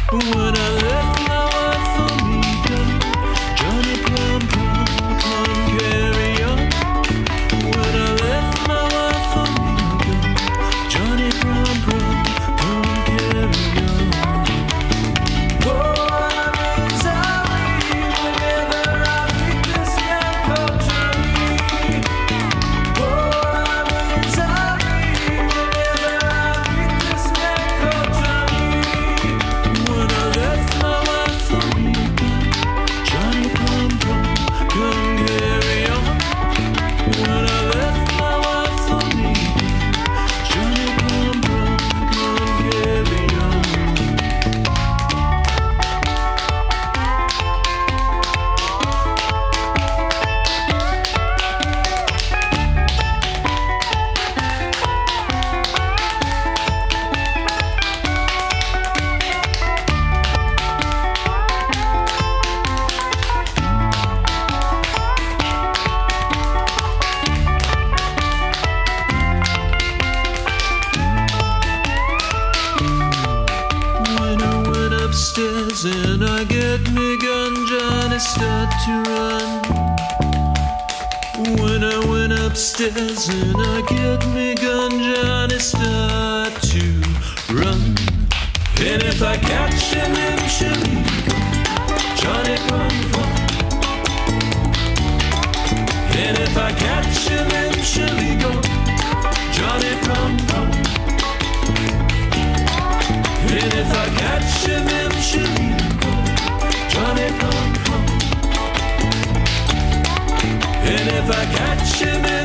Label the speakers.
Speaker 1: When I left my wife for me, Johnny Pram Pram, come carry on. When I left my wife for me, Johnny Pram Pram, come carry on. Oh, I'm sorry whenever I meet this man called Johnny. Oh, I'm sorry whenever I meet this man called Johnny. When I left my wife for me, Johnny Pram Pram, come carry on. When I left my wife for me, Johnny Pram Pram, come carry on. When I went upstairs and I get me gun, Johnny start to run. When I went upstairs and I get me gun, Johnny start to run. And if I catch him in Chile, Johnny Pram Pram. And if I catch him in Chile, Johnny Pram Pram. And if I catch him in Chile, Johnny Pram Pram. And if I catch him in